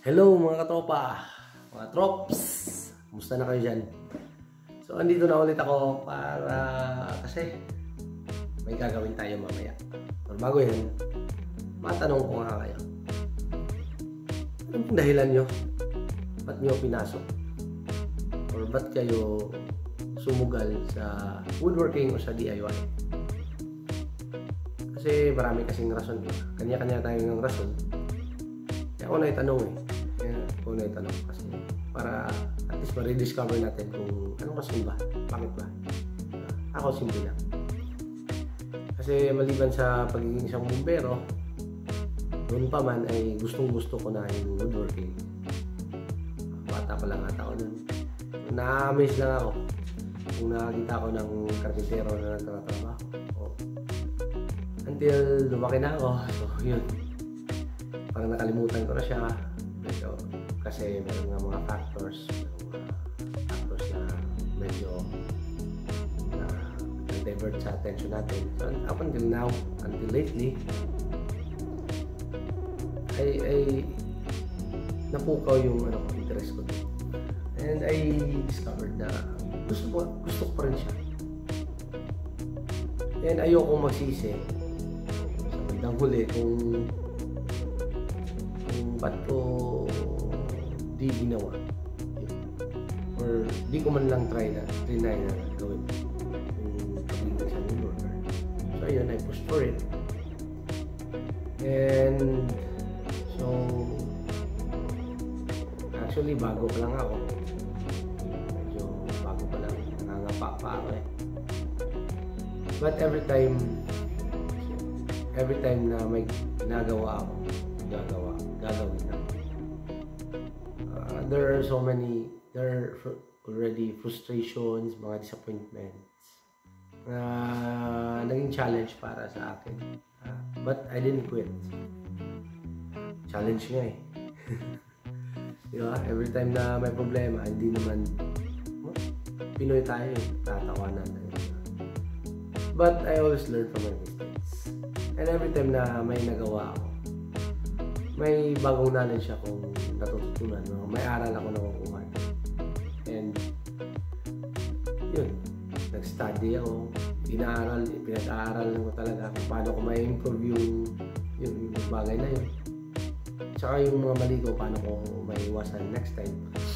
Hello mga katopa, mga trops, kumusta na kayo dyan? So andito na ulit ako para kasi may gagawin tayo mamaya. Pero bago yan, matanong ko nga kayo. Anong dahilan nyo? Ba't nyo pinasok? Or ba't kayo sumugal sa woodworking o sa DIY? Kasi marami kasing rason. Kanya-kanya tayong rason. Kaya ako na itanong Ako na itanong kasi para at least ma-rediscover natin kung anong rason ba? Bakit ba? Ako simple lang. Kasi maliban sa pagiging isang bumbero, noon pa man ay gustong-gusto ko na yung woodworking. Bata pa lang ata ako nun. Na-amaze lang ako kung nakakita ko ng karpintero na nagtatrabaho. Until lumaki na ako. So yun. Parang nakalimutan ko na siya. Kasi meron mga factors na medyo divert sa attention natin. So up until now, until lately, ay napukaw yung interest ko. And I discovered na gusto ko pa rin siya. And ayoko magsisi sa bandang huli kung ba't ko di ginawa or di ko man lang try na gawin yung pagiging isang woodworker. So ayun, I pushed for it. And so actually bago pa lang ako, medyo bago pa lang, nangangapa pa ako but every time na may ginagawa ako, gagawin na. There are already frustrations, mga disappointments na naging challenge para sa akin. But I didn't quit. Challenge nga diba? Every time na may problema, hindi naman Pinoy tayo tatawanan tayo. But I always learn from my mistakes. And every time na may nagawa ako, may bagong knowledge akong natututunan, may aral ako nakukuha. And yun, nag-study ako, pinag-aaral lang ko talaga kung paano ko ma-improve yung bagay na yun. Tsaka yung mga mali ko, paano ko maiwasan next time.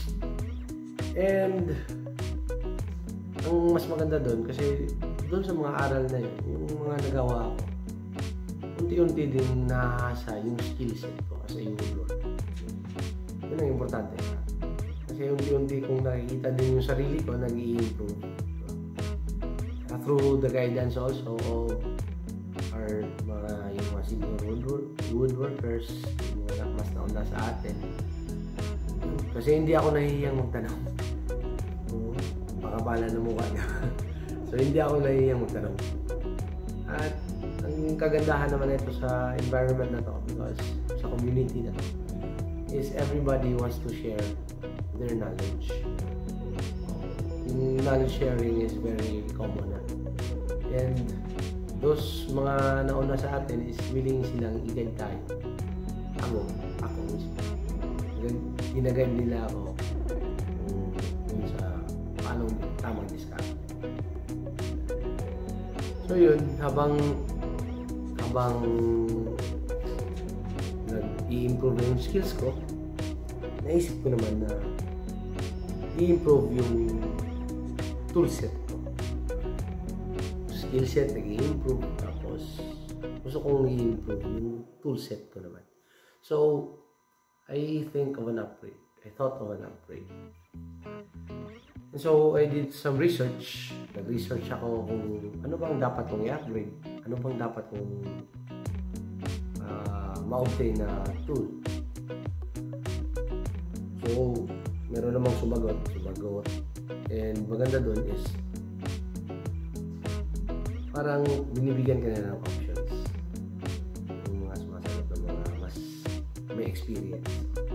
And ang mas maganda doon, kasi doon sa mga aral na yun, yung mga nagawa ko, unti-unti din nasa yung skill set ko as a woodworker. Yun ang importante. Kasi unti-unti kong nakikita din yung sarili ko, nag-i-improve. Through the guidance also of our yung mga senior woodworkers, yung mga mas nauna sa atin. Kasi hindi ako nahihiyang magtanong. Pakabala na mukha niya. So hindi ako nahihiyang magtanong. At ang kagandahan naman ito sa environment na to, because sa community na to, is everybody wants to share their knowledge. Yung knowledge sharing is very common and those mga nauna sa atin is willing silang i-guide tayo. Ako mismo. Gina-guide nila ako kung sa paano tamang discard. So yun, habang nag-i-improve na yung skills ko, naisip ko naman na i-improve yung toolset ko. Skill set, nag-i-improve. Tapos, gusto kong i-improve yung toolset ko naman. So, I thought of an upgrade. And so, I did some research. Nag-research ako kung ano bang dapat kong i-upgrade. Ano bang dapat kong ma-obtain na tool. So, meron namang sumagot. And maganda doon is parang binibigyan ka na ng options. Yung mga sumasagot ng mga mas may experience.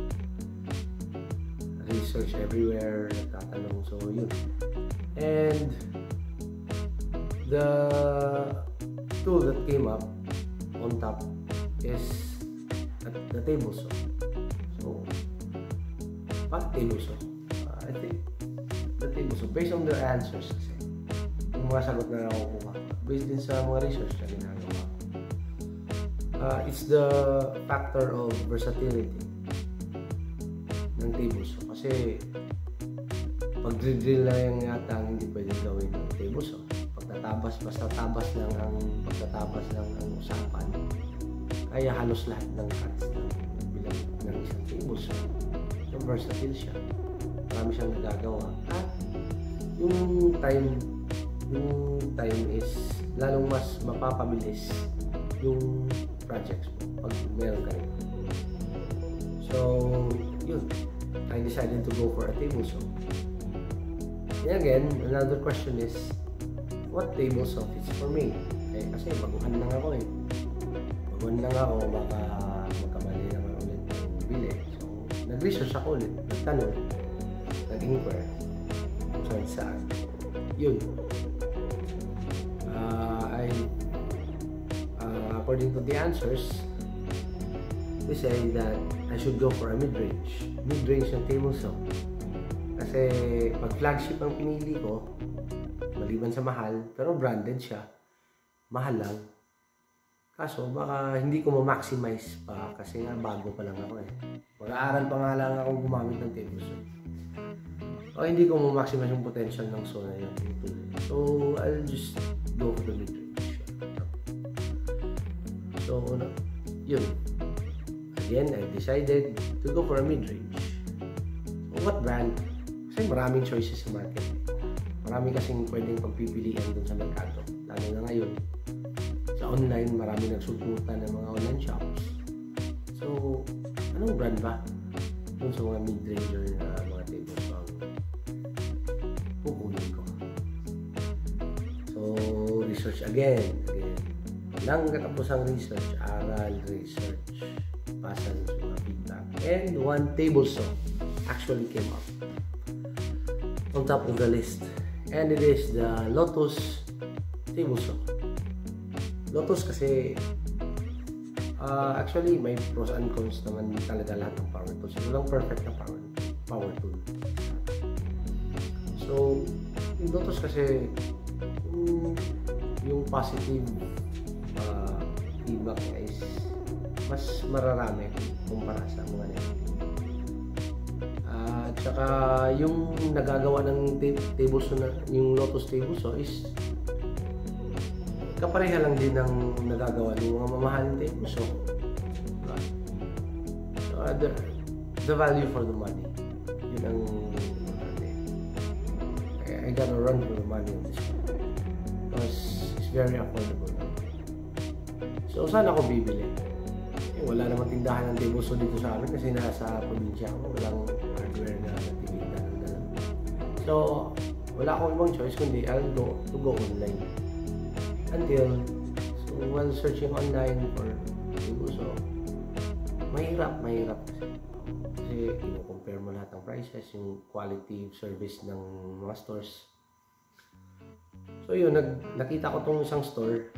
Research everywhere, nagtatanong. So, yun. And the tool that came up on top is the table saw. So Bakit table saw? I think the table saw, based on their answers kasi, yung mga sagot na nakukuha, based din sa mga research na ginagawa, it's the factor of versatility ng table saw. Kasi pag drill na yung yata ang hindi pwedeng gawin ng table saw. Basta tabas lang ang usapan, kaya halos lahat ng cuts ng isang table saw. So versatile siya, marami siyang nagagawa, at yung time is lalong mas mapapabilis yung projects mo pag meron ka rin. So yun, I decided to go for a table saw. And again, another question is, what table saw fits for me? Kasi baguhan lang ako baka magkamali naman ulit ng bili. So nag-research ako ulit, nagtanong, nag-inquire kung saan. Yun, according to the answers, they say that I should go for a mid-range ng table saw. Kasi pag flagship ang pinili ko, maliban sa mahal, pero branded siya, mahal lang. Kaso baka hindi ko ma-maximize pa kasi nga bago pa lang ako Mag-aaral pa nga lang ako gumamit ng table saw. O hindi ko ma-maximize yung potential ng saw na yun. So I'll just go for the mid-range. So yun. Again, I decided to go for a mid-range. So what brand? Kasi maraming choices sa market. Marami kasing pwedeng pagpipilian dun sa merkado. Lalo na ngayon, sa online, marami nagsuputan ng mga online shops. So, anong brand ba? Dun sa mga mid-ranger na mga table saw pupunin ko. So, research again. Walang katapusang research, aral, research, pasan sa mga feedback. And one table saw actually came up on top of the list, and it is the Lotus table saw. Lotus kasi actually may pros and cons naman talaga lahat ng power tools. Walang perfect na power tool. So yung Lotus kasi yung positive feedback niya is mas mararami kumpara sa mga negative. At saka yung nagagawa ng table saw na, yung Lotus table saw is kapareha lang din ng nagagawa ng mga mamahaling table saw. So the value for the money, yun ang I gotta run for the money on this one because it's very affordable. So saan ako bibili? Wala namang tindahan ng table saw dito sa amin kasi nasa probinsya ako, walang hardware na natitinda. So wala akong ibang choice kundi I'll go online. So while searching online for table saw, mahirap kasi i-compare mo lahat ng prices, yung quality of service ng mga stores. So yun, nakita ko tong isang store,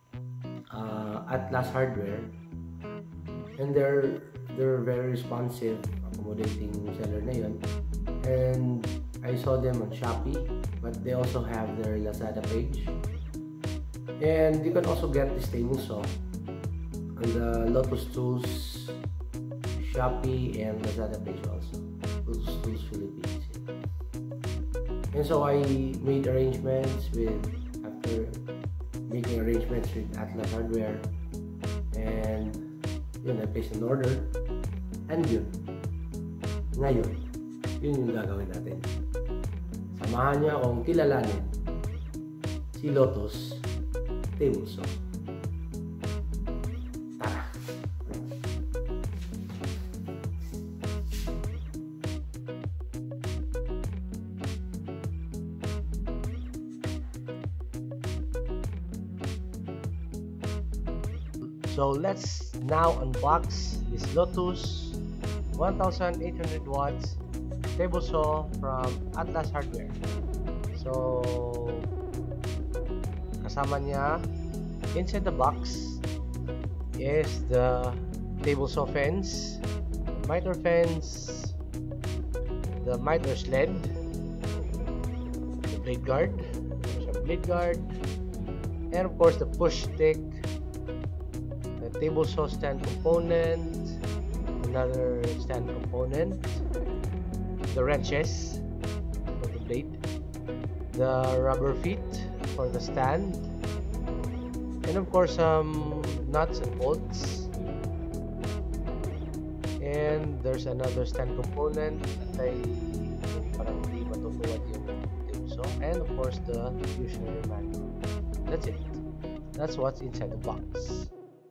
Atlas Hardware, and they're very responsive, accommodating seller na yun. And I saw them on Shopee, but they also have their Lazada page. And you can also get this table saw on the Lotus Tools Shopee and Lazada page also. Lotus Tools Philippines. And so I made arrangements after making arrangements with Atlas Hardware, and yun, I placed an order, and ngayon, yun yung gagawin natin. Samahan niyo akong kilalanin si Lotus table saw. Tara! So let's now unbox this Lotus 1800 watts table saw from Atlas Hardware. So kasama niya inside the box is the table saw fence, miter fence, the miter sled, the blade guard, and of course the push stick, the table saw stand component, another stand component, the wrenches for the blade, the rubber feet for the stand, and of course some nuts and bolts. And there's another stand component at parang di matutuwad yung table saw, and of course the fusionary manual. That's it. That's what's inside the box.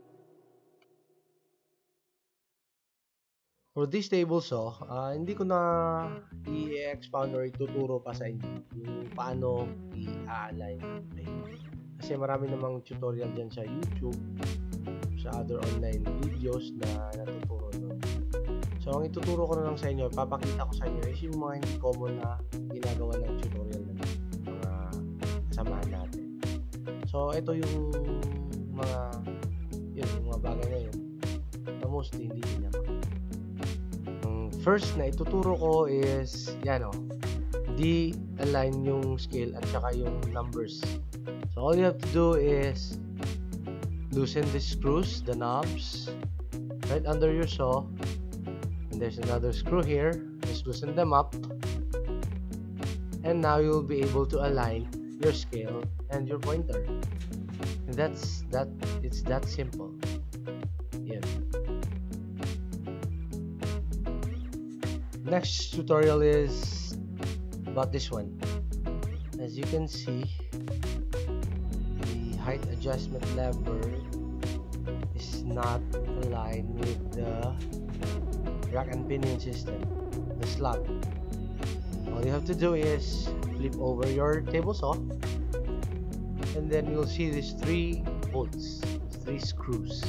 For this table saw, hindi ko na i-expound or ituturo pa sa inyo yung paano i-align yung blade. Kasi marami namang tutorial dyan sa YouTube, sa other online videos na natuturo nun. So, ang ituturo ko na lang sa inyo, papakita ko sa inyo is yung mga hindi common na ginagawa ng tutorial ng mga kasamahan natin. So, ito yung mga bagay na yun na mostly hindi niya makita. First na ituturo ko is di-align yung scale at saka yung numbers. So all you have to do is loosen the screws, the knobs, right under your saw, and there's another screw here. Just loosen them up, and now you'll be able to align your scale and your pointer. And it's that simple. Yeah. Next tutorial is about this one. As you can see, the height adjustment lever is not aligned with the rack and pinion system, the slot. All you have to do is flip over your table saw, and then you'll see these 3 bolts, 3 screws.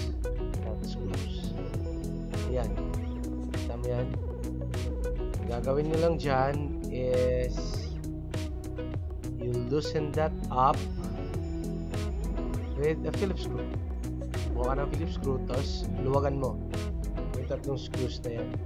Ayan. Tama yan. Gagawin nyo lang dyan is you loosen that up with a Phillips screw. Buka ng Phillips screw, tapos luwagan mo yung 3 screws na yan.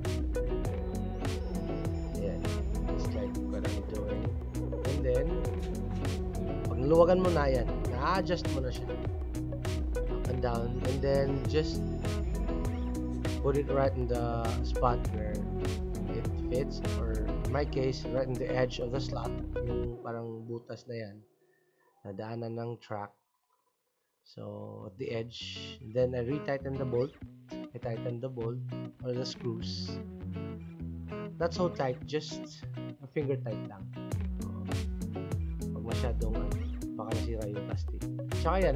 Ayan, just like what I'm doing. And then pag luwagan mo na yan, na-adjust mo na siya up and down, and then just put it right in the spot where it fits, or in my case, right in the edge of the slot, yung parang butas na yan, nadaanan ng track. So, at the edge, then I retighten the bolt. I tighten the bolt or the screws. Not so tight, just a finger tight lang. Pag masyadong baka masira yung plastic. Tsaka yan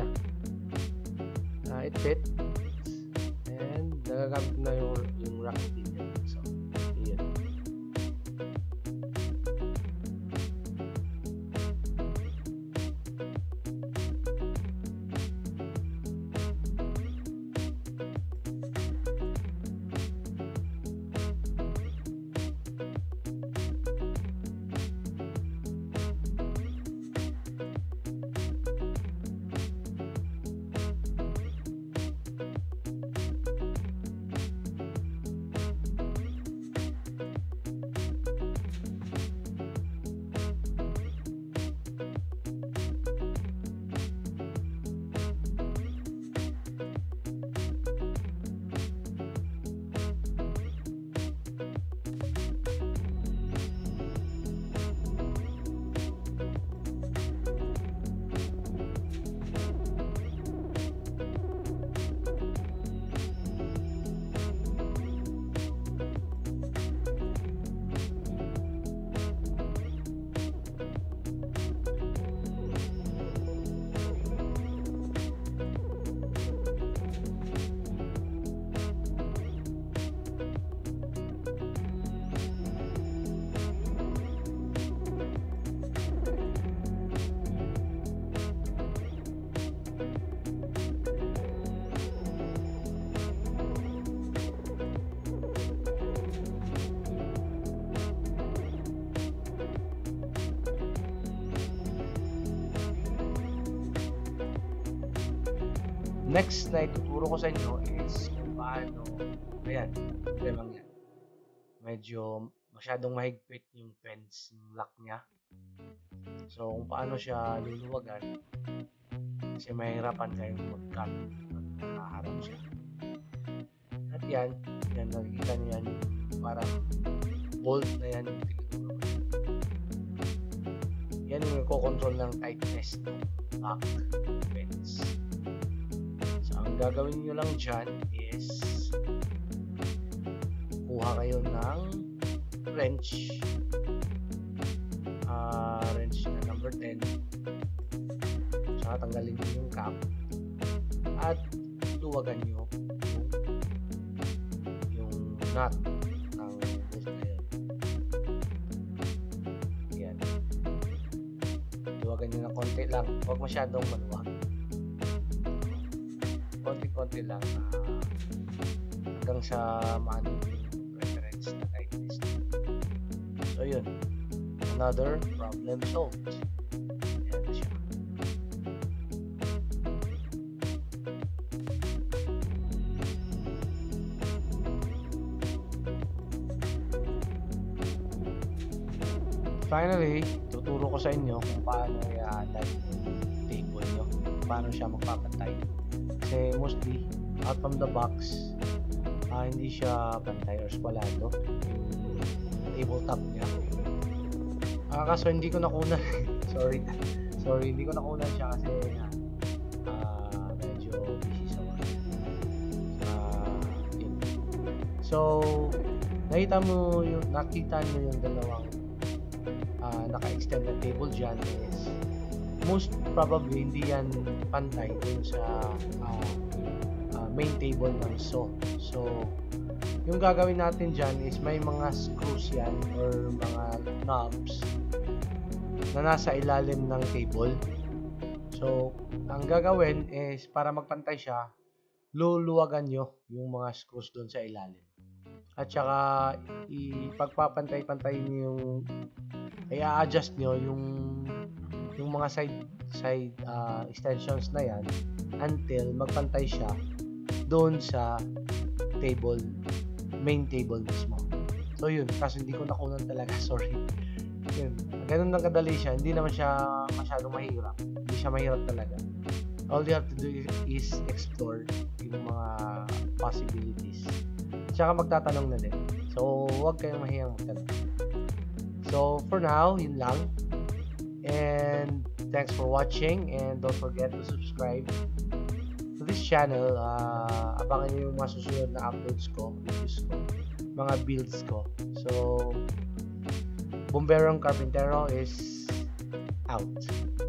it fit, and nagagamit na yung rack and pinion. So, yun. Next na ituturo ko sa inyo is kung paano, ayan, problemang yan. Medyo masyadong mahigpit yung fence, yung lock niya. So, kung paano siya luluwagan, kasi mahirapan kayong mag-cut pag nakaharap siya. At yan, nakikita niyo yan, parang bolt na yan yung tinuturo. Yan yung nagko-control ng tightness ng lock fence. So, ang gagawin nyo lang dyan is kuha kayo ng wrench na number 10, saka tanggalin nyo yung cap at luwagan nyo yung nut ng bolt na yun. Yan, luwagan nyo ng konti lang, huwag masyadong maluwag, konti-konti lang hanggang sa maano yung reference na tightness. So yun, another problem solved. Ayan na siya. Finally, tuturo ko sa inyo kung paano i-align yung table nyo, paano siya magpapantay. Kasi mostly, out from the box, hindi siya pantay or squalado yung tabletop niya. Kaso hindi ko nakunan. sorry, hindi ko nakunan siya kasi medyo busy sa work. Yun. So, nakita nyo yung dalawang naka-extend na table dyan is most probably hindi yan pantay dun sa main table ng saw. So, yung gagawin natin dyan is may mga screws yan or mga knobs na nasa ilalim ng table. So, ang gagawin is para magpantay siya, luluwagan nyo yung mga screws doon sa ilalim. At saka, ipagpapantay-pantay nyo yung i-adjust nyo yung mga side extensions na yan until magpantay siya doon sa main table mismo. So yun, kasi hindi ko nakunan talaga, sorry. Yun, ganun lang kadali siya, hindi naman siya masyadong mahirap. Hindi siya mahirap talaga. All you have to do is explore yung mga possibilities. Tsaka magtatanong na din. So, huwag kayong mahiyang magtanong. So, for now, yun lang. And thanks for watching, and don't forget to subscribe to this channel. Abangan nyo yung mga susunod na uploads ko, videos ko, mga builds ko. So, Bomberong Carpintero is out.